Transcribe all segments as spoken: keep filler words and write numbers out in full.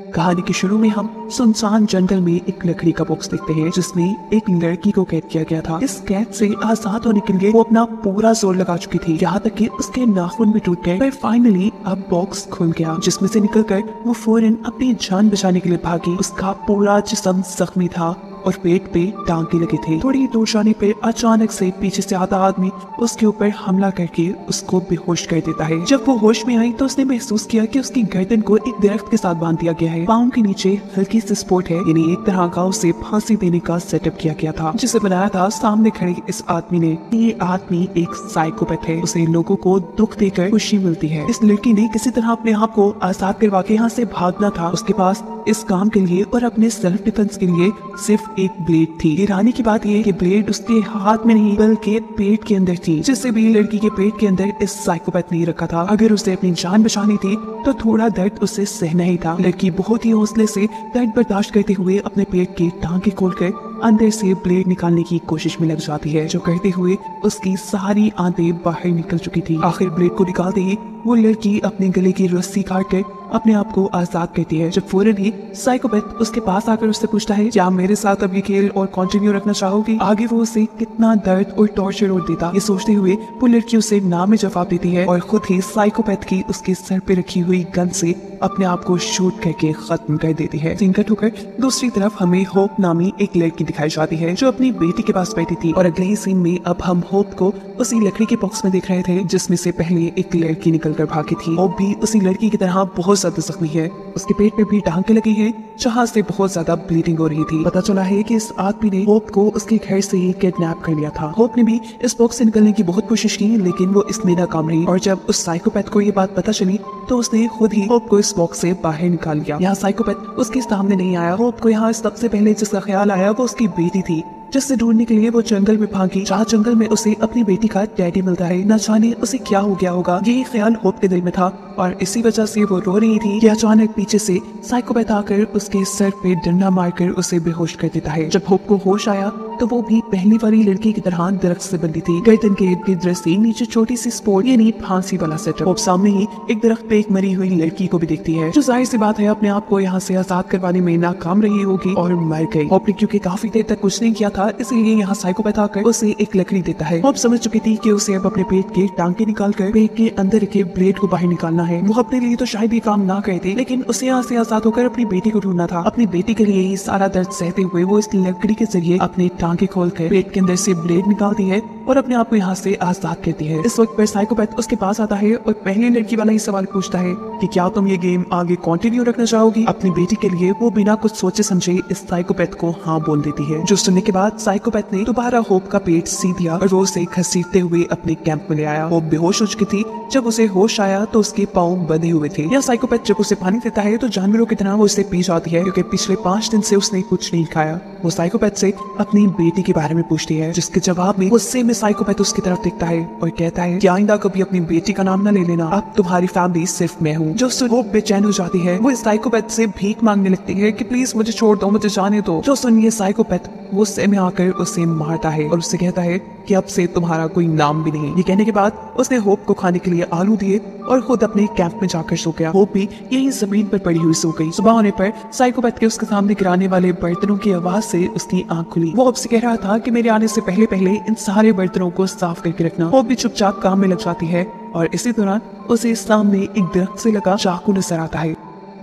कहानी के शुरू में हम सुनसान जंगल में एक लकड़ी का बॉक्स देखते हैं जिसमें एक लड़की को कैद किया गया था। इस कैद से आजाद होने के लिए वो अपना पूरा जोर लगा चुकी थी, यहाँ तक कि उसके नाखून भी टूट गए। पर फाइनली अब बॉक्स खुल गया जिसमें से निकलकर वो फौरन अपनी जान बचाने के लिए भागी। उसका पूरा जिस्म जख्मी था और पेट पे टांके लगे थे। थोड़ी दूर जाने पे अचानक से पीछे से आता आदमी उसके ऊपर हमला करके उसको बेहोश कर देता है। जब वो होश में आई तो उसने महसूस किया कि उसकी गर्दन को एक दरख्त के साथ बांध दिया गया है। पाँव के नीचे हल्की सी स्पोर्ट है, यानी एक तरह का उसे फांसी देने का सेटअप किया गया था, जिसे बनाया था सामने खड़े इस आदमी ने। ये आदमी एक साइकोपैथ है, उसे लोगों को दुख देकर खुशी मिलती है। इस लड़की ने किसी तरह अपने आप को आजाद करवा के यहाँ से भागना था। उसके पास इस काम के लिए और अपने सेल्फ डिफेंस के लिए सिर्फ एक ब्लेड थी। हैरानी की बात यह कि ब्लेड उसके हाथ में नहीं बल्कि पेट के अंदर थी, जिससे भी लड़की के पेट के अंदर इस साइकोपैथ ने रखा था। अगर उसे अपनी जान बचानी थी तो थोड़ा दर्द उसे सहना ही था। लड़की बहुत ही हौसले से दर्द बर्दाश्त करते हुए अपने पेट के टांके खोलकर अंदर से ब्लेड निकालने की कोशिश में लग जाती है, जो करते हुए उसकी सारी आंतें बाहर निकल चुकी थी। आखिर ब्लेड को निकालते ही वो लड़की अपने गले की रस्सी काट कर अपने आप को आजाद करती है। जब फौरन ही साइकोपैथ उसके पास आकर उससे पूछता है, क्या मेरे साथ अब ये खेल और कंटिन्यू रखना चाहोगी? आगे वो उसे कितना दर्द और टॉर्चर और देता, ये सोचते हुए वो लड़की उसे ना में जवाब देती है और खुद ही साइकोपैथ की उसके सर पे रखी हुई गन से अपने आप को शूट करके खत्म कर देती है। सीन कट होकर दूसरी तरफ हमें होप नामी एक लड़की दिखाई जाती है जो अपनी बेटी के पास बैठी थी। और अगले ही सीन में अब हम होप को उसी लकड़ी के बॉक्स में देख रहे थे जिसमें से पहले एक लड़की निकल कर भागी थी। होप भी उसी लड़की की तरह बहुत ज्यादा जख्मी है, उसके पेट में भी टांके लगी है जहाँ से बहुत ज्यादा ब्लीडिंग हो रही थी। पता चला है कि इस आदमी ने होप को उसके घर से ही किडनैप कर लिया था। होप ने भी इस बॉक्स से निकलने की बहुत कोशिश की लेकिन वो इसमें नाकाम रही, और जब उस साइकोपैथ को ये बात पता चली तो उसने खुद ही होप को इस बॉक्स से बाहर निकाल लिया। यहाँ साइकोपैथ उसके सामने नहीं आया। होप को यहाँ सबसे पहले जिसका ख्याल आया वो उसकी बेटी थी, जिससे ढूंढने के लिए वो जंगल में भागी, जहाँ जंगल में उसे अपनी बेटी का डैडी मिलता है। न जाने उसे क्या हो गया होगा, यही ख्याल होप के दिल में था और इसी वजह से वो रो रही थी कि अचानक पीछे से साइकोपैथ आकर उसके सर पे डंडा मारकर उसे बेहोश कर देता है। जब होप को होश आया तो वो भी पहली वाली लड़की की तरह दरख्त से बंधी थी। गर्दन के इर्द गिर्द रस्सी, नीचे छोटी सी स्पोर्ट, यानी फांसी वाला सेटअप। होप सामने ही एक दरख्त पे एक मरी हुई लड़की को भी देखती है, जो जाहिर सी बात है अपने आप को यहाँ से आजाद करवाने में नाकाम रही होगी और मर गई। होप ने क्योंकि काफी देर तक कुछ नहीं किया था इसलिए यहाँ साइकोपैथ आकर उसे एक लकड़ी देता है। होप समझ चुकी थी कि उसे अब अपने पेट के टांके निकाल कर पेट के अंदर रखे ब्लेड को बाहर निकालना है। वो अपने लिए तो शायद ये काम ना करे थे, लेकिन उसे यहाँ से आजाद होकर अपनी बेटी को ढूंढना था। अपनी बेटी के लिए ही सारा दर्द सहते हुए वो इस लकड़ी के जरिए अपने टांके खोल कर पेट के अंदर से ब्लेड निकालती है और अपने आप को यहाँ से आजाद करती है। इस वक्त पर साइकोपैथ उसके पास आता है और पहले लड़की वाला ही सवाल पूछता है कि क्या तुम ये गेम आगे कंटिन्यू रखना चाहोगी? अपनी बेटी के लिए वो बिना कुछ सोचे समझे इस साइकोपैथ को हाँ बोल देती है, जो सुनने के बाद साइकोपैथ ने दोबारा होप का पेट सी दिया और वो उसे घसीटते हुए अपने कैंप में ले आया। होप बेहोश हो चुकी थी। जब उसे होश आया तो उसके पाँव बंधे हुए थे। यह साइकोपैथ जब उसे पानी देता है तो जानवरों की तरह वो उसे पी जाती है, क्योंकि पिछले पाँच दिन से उसने कुछ नहीं खाया। वो साइकोपैथ से अपनी बेटी के बारे में पूछती है, जिसके जवाब में गुस्से में साइकोपैथ उसकी तरफ देखता है और कहता है कि आइंदा कभी अपनी बेटी का नाम न ले लेना, अब तुम्हारी फैमिली सिर्फ मैं हूँ। जो सुन होप बेचैन हो जाती है, वो इस साइकोपैथ से भीख मांगने लगती है कि प्लीज मुझे छोड़ दो, मुझे जाने दो। जो सुन ये साइकोपैथ गुस्से में आकर उसे मारता है और उससे कहता है कि अब से तुम्हारा कोई नाम भी नहीं। ये कहने के बाद उसने होप को खाने के लिए आलू दिए और खुद अपने कैंप में जाकर सो गया। होप भी यही जमीन पर पड़ी हुई सो गई। सुबह होने पर साइकोपैथ के उसके सामने गिराने वाले बर्तनों की आवाज से उसकी आंख खुली। वो होप से कह रहा था कि मेरे आने से पहले पहले इन सारे बर्तनों को साफ करके रखना। होप भी चुपचाप काम में लग जाती है और इसी दौरान उसे सामने एक दरख्त से लगा चाकू नजर आता है।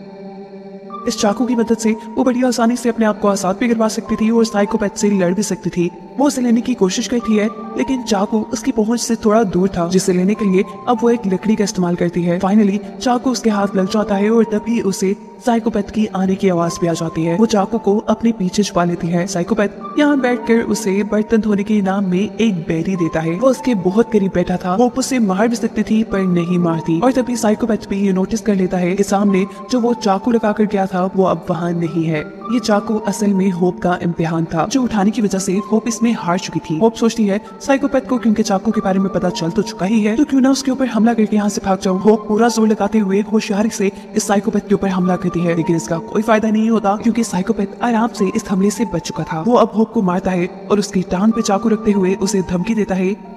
इस चाकू की मदद से वो बड़ी आसानी से अपने आप को आजाद भी करवा सकती थी और साइकोपैथ से लड़ भी सकती थी। वो उसे लेने की कोशिश करती है लेकिन चाकू उसकी पहुंच से थोड़ा दूर था, जिसे लेने के लिए अब वो एक लकड़ी का इस्तेमाल करती है। फाइनली चाकू उसके हाथ लग जाता है और तभी उसे साइकोपैथ की आने की आवाज भी आ जाती है। वो चाकू को अपने पीछे छुपा लेती है। साइकोपैथ यहाँ बैठकर उसे बर्तन धोने के इनाम में एक बेरी देता है। वो उसके बहुत करीब बैठा था। वो उसे मार भी सकती थी पर नहीं मारती, और तभी साइकोपैथ भी ये नोटिस कर लेता है कि सामने जो वो चाकू लगा कर गया था वो अब वहाँ नहीं है। ये चाकू असल में होप का इम्तिहान था, जो उठाने की वजह से होप इसमें हार चुकी थी। होप सोचती है साइकोपैथ को क्योंकि चाकू के बारे में पता चल तो चुका ही है तो क्यों ना उसके ऊपर हमला करके यहाँ से भाग जाऊं। होप पूरा जोर लगाते हुए होशियारी से इस साइकोपैथ के ऊपर हमला करती है, लेकिन इसका कोई फायदा नहीं होता क्योंकि साइकोपैथ आराम से इस हमले से बच चुका था। वो अब होप को मारता है और उसकी टांग पे चाकू रखते हुए उसे धमकी देता है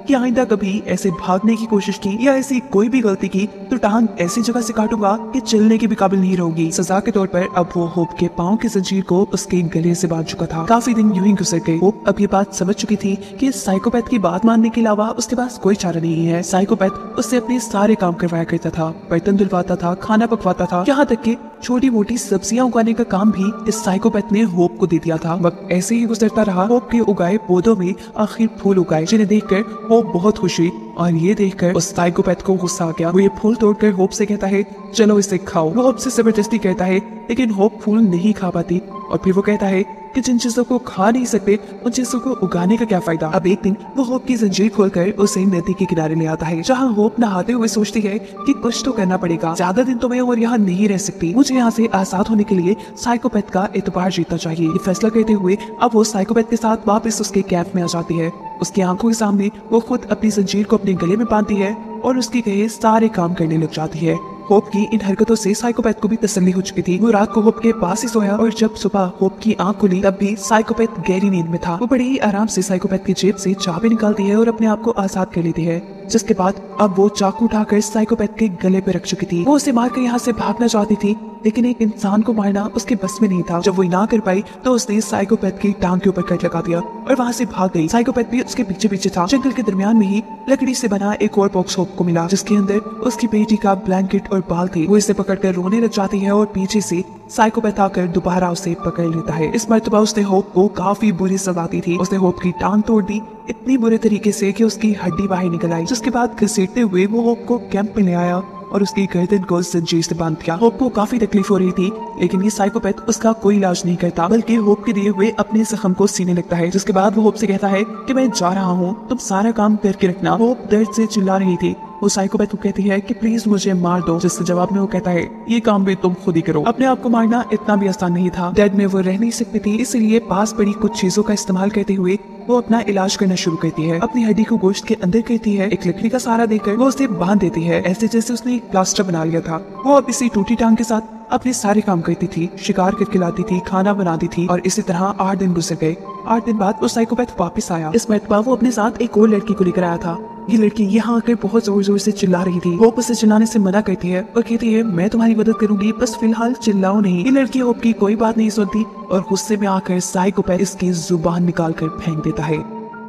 कि आइंदा कभी ऐसे भागने की कोशिश की या ऐसी कोई भी गलती की तो टांग ऐसी जगह से काटूंगा कि चलने के भी काबिल नहीं रहूंगी। सजा के तौर पर अब वो होप के पाँव की जंजीर को उसके गले से बांध चुका था। काफी दिन यूं ही गुजर गए। होप अब ये बात समझ चुकी थी कि साइकोपैथ की बात मानने के अलावा उसके पास कोई चारा नहीं है। साइकोपैथ उससे अपने सारे काम करवाया करता था, बर्तन धुलवाता था, खाना पकवाता था, यहाँ तक कि छोटी मोटी सब्जियां उगाने का काम भी इस साइकोपैथ ने होप को दे दिया था। वक्त ऐसे ही गुजरता रहा। होप के उगाए पौधों में आखिर फूल उगाए, जिन्हें देखकर होप बहुत खुश हुई और ये देखकर उस साइकोपैथ को गुस्सा आ गया। वो ये फूल तोड़कर होप से कहता है चलो इसे खाओ। वो होप से जबरदस्ती कहता है, लेकिन होप फूल नहीं खा पाती और फिर वो कहता है कि जिन चीजों को खा नहीं सकते उन चीजों को उगाने का क्या फायदा। अब एक दिन वो होप की जंजीर खोलकर उसे नदी के किनारे ले आता है, जहाँ होप नहाते हुए सोचती है कि कुछ तो करना पड़ेगा, ज्यादा दिन तो मैं और यहाँ नहीं रह सकती, मुझे यहाँ से आजाद होने के लिए साइकोपैथ का एतबार जीतना चाहिए। ये फैसला करते हुए अब वो साइकोपैथ के साथ वापस उसके कैंप में आ जाती है। उसकी आंखों के सामने वो खुद अपनी जंजीर को अपने गले में बांधती है और उसके कहे सारे काम करने लग जाती है। होप की इन हरकतों से साइकोपैथ को भी तसल्ली हो चुकी थी। वो रात को होप के पास ही सोया और जब सुबह होप की आंख खुली तब भी साइकोपैथ गहरी नींद में था। वो बड़े ही आराम से साइकोपैथ की जेब से चाबी निकालती है और अपने आप को आजाद कर लेती है, जिसके बाद अब वो चाकू उठाकर साइकोपैथ के गले पे रख चुकी थी। वो उसे मारकर यहाँ से भागना चाहती थी, लेकिन एक इंसान को मारना उसके बस में नहीं था। जब वो ना कर पाई तो उसने साइकोपैथ की टांग के ऊपर कट लगा दिया और वहाँ से भाग गई। साइकोपैथ भी उसके पीछे पीछे था। जंगल के दरमियान में ही लकड़ी से बना एक और बॉक्स होप को मिला, जिसके अंदर उसकी बेटी का ब्लैंकेट और बाल थे। वो इसे पकड़कर रोने लग जाती है और पीछे से साइकोपैथ आकर दोबारा उसे पकड़ लेता है। इस मर्तबा उसने होप को काफी बुरी सजा दी थी। उसने होप की टांग तोड़ दी इतनी बुरे तरीके से कि उसकी हड्डी बाहर निकल आई, जिसके बाद घसीटते हुए वो होप को कैंप में ले आया और उसकी गर्दन को जंजीर से बांध दिया। होप को काफी तकलीफ हो रही थी, लेकिन ये साइकोपैथ उसका कोई इलाज नहीं करता, बल्कि होप के दिए हुए अपने जख्म को सीने लगता है। जिसके बाद वो होप से कहता है कि मैं जा रहा हूँ, तुम सारा काम करके रखना। होप दर्द से चिल्ला रही थी। वो साइकोपैथ को कहती है कि प्लीज मुझे मार दो, जिसके जवाब में वो कहता है ये काम भी तुम खुद ही करो। अपने आप को मारना इतना भी आसान नहीं था। डेड में वो रह नहीं सकती थी, इसलिए पास पड़ी कुछ चीजों का इस्तेमाल करते हुए वो अपना इलाज करना शुरू करती है। अपनी हड्डी को गोश्त के अंदर करती है, एक लकड़ी का सहारा देकर वो उसे बांध देती है, ऐसे जैसे उसने एक प्लास्टर बना लिया था। वो अब इसी टूटी टांग के साथ अपने सारे काम करती थी, शिकार करके लाती थी, खाना बनाती थी और इसी तरह आठ दिन गुजर गए। आठ दिन बाद वो साइकोपैथ वापस आया। इस मरतबा वो अपने साथ एक और लड़की को लेकर आया था। ये लड़की यहाँ आकर बहुत जोर जोर से चिल्ला रही थी। होप उसे चिल्लाने से मना करती है और कहती है मैं तुम्हारी मदद करूंगी, बस फिलहाल चिल्लाओ नहीं। ये लड़की होप की कोई बात नहीं सुनती और गुस्से में आकर साइकोपैथ इसकी जुबान निकाल कर फेंक देता है।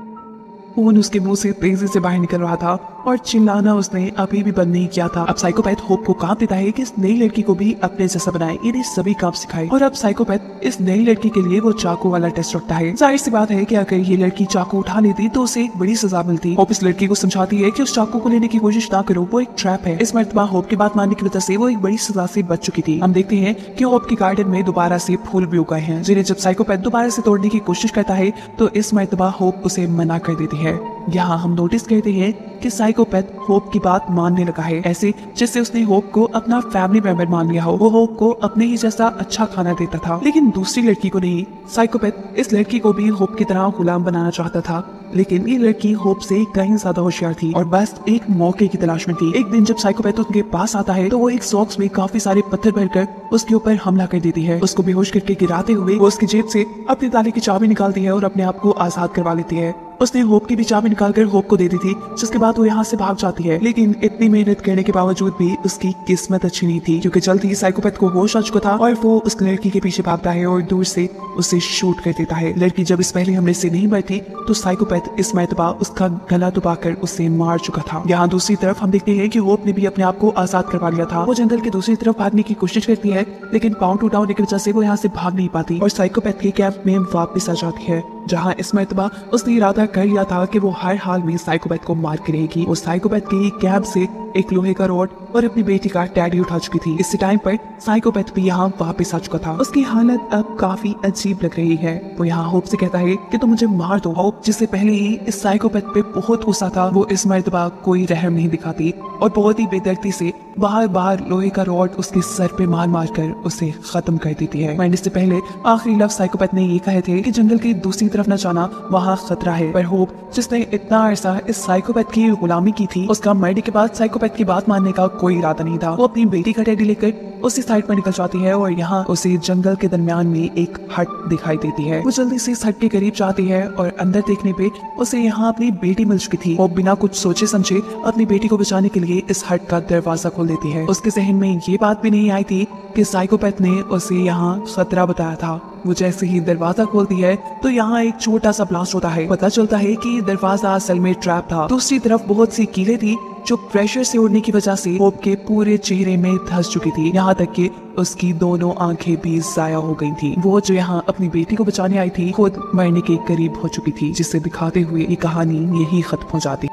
खून उसके मुंह से तेजी से बाहर निकल रहा था और चिल्लाना उसने अभी भी बंद नहीं किया था। अब साइकोपैथ होप को काम देता है कि इस नई लड़की को भी अपने जैसा बनाए, इन्हें सभी काम सिखाए। और अब साइकोपैथ इस नई लड़की के लिए वो चाकू वाला टेस्ट रखता है। जाहिर सी बात है कि अगर ये लड़की चाकू उठा लेती तो उसे एक बड़ी सजा मिलती। होप इस लड़की को समझाती है कि उस चाकू को लेने की कोशिश ना करो, वो एक ट्रैप है। इस मरतबा होप की बात मानने की वजह से वो एक बड़ी सजा से बच चुकी थी। हम देखते हैं कि होप के गार्डन में दोबारा से फूल भी उगाए हैं, जिन्हें जब साइकोपैथ दोबारा से तोड़ने की कोशिश करता है तो इस मरतबा होप उसे मना कर देती है। यहाँ हम नोटिस करते हैं कि साइकोपैथ होप की बात मानने लगा है, ऐसे जैसे उसने होप को अपना फैमिली मेंबर मान लिया हो। वो होप को अपने ही जैसा अच्छा खाना देता था, लेकिन दूसरी लड़की को नहीं। साइकोपैथ इस लड़की को भी होप की तरह गुलाम बनाना चाहता था, लेकिन ये लड़की होप से कहीं ज्यादा होशियार थी और बस एक मौके की तलाश में थी। एक दिन जब साइकोपैथ उसके पास आता है तो वो एक सॉक्स में काफी सारे पत्थर भरकर उसके ऊपर हमला कर देती है। उसको बेहोश करके गिराते हुए वो उसकी जेब से अपने ताले की चाबी निकालती है और अपने आप को आजाद करवा लेती है। उसने होप की भी चाबी निकालकर होप को दे दी थी, जिसके बाद वो यहाँ से भाग जाती है। लेकिन इतनी मेहनत करने के बावजूद भी उसकी किस्मत अच्छी नहीं थी, क्योंकि जल्द ही साइकोपैथ को होश आ चुका था और वो उस लड़की के पीछे भागता है और दूर से उसे शूट कर देता है। लड़की जब इस पहले हमले से नहीं मरती तो साइकोपैथ इस मरतबा उसका गला दबाकर उसे मार चुका था। यहाँ दूसरी तरफ हम देखते हैं कि होप ने भी अपने आप को आजाद करवा लिया था। वो जंगल के दूसरी तरफ भागने की कोशिश करती है, लेकिन पाँव टूटा होने की वजह से वो यहाँ से भाग नहीं पाती और साइकोपैथ के कैंप में वापस आ जाती है, जहाँ इस मरतबा उसने इरादा कर लिया था कि वो हर हाल में साइकोपैथ को मार के रहेगी। वो साइकोपैथ के कैंप से एक लोहे का रॉड और अपनी बेटी का टैडी उठा चुकी थी। इसी टाइम पर साइकोपैथ भी यहाँ वापस आ चुका था। उसकी हालत अब काफी अजीब लग रही है। वो यहाँ होप से कहता है कि तुम मुझे मार दो। होप जिससे पहले ही इस साइकोपैथ पे बहुत गुस्सा था, वो इस मरतबा कोई रहम नहीं दिखाती और बहुत ही बेदर्दी से बार बार लोहे का रॉड उसके सर पे मार मार कर उसे खत्म कर देती है। मरने से पहले आखिरी लफ्ज साइकोपैथ ने ये कहे थे कि जंगल की दूसरी तरफ तरफ न जाना, वहाँ खतरा है। पर होप जिसने इतना अरसा इस साइकोपैथ की गुलामी की थी, उसका मर्डी के बाद साइकोपैथ की बात मानने का कोई इरादा नहीं था। वो अपनी बेटी का टेडी लेकर उसी साइड पर निकल जाती है और यहाँ उसे जंगल के दरमियान में एक हट दिखाई देती है। वो जल्दी से इस हट के करीब जाती है और अंदर देखने पे उसे यहाँ अपनी बेटी मिल चुकी थी। वो बिना कुछ सोचे समझे अपनी बेटी को बचाने के लिए इस हट का दरवाजा खोल देती है। उसके जहन में ये बात भी नहीं आई थी कि साइकोपैथ ने उसे यहाँ खतरा बताया था। वो जैसे ही दरवाजा खोलती है तो यहाँ एक छोटा सा ब्लास्ट होता है। पता चलता है कि दरवाजा असल में ट्रैप था। दूसरी तरफ बहुत सी कीलें थी जो प्रेशर से उड़ने की वजह से होप के पूरे चेहरे में धंस चुकी थी, यहाँ तक कि उसकी दोनों आंखें भी जाया हो गई थी। वो जो यहाँ अपनी बेटी को बचाने आई थी खुद मरने के करीब हो चुकी थी, जिसे दिखाते हुए ये कहानी यही खत्म हो जाती है।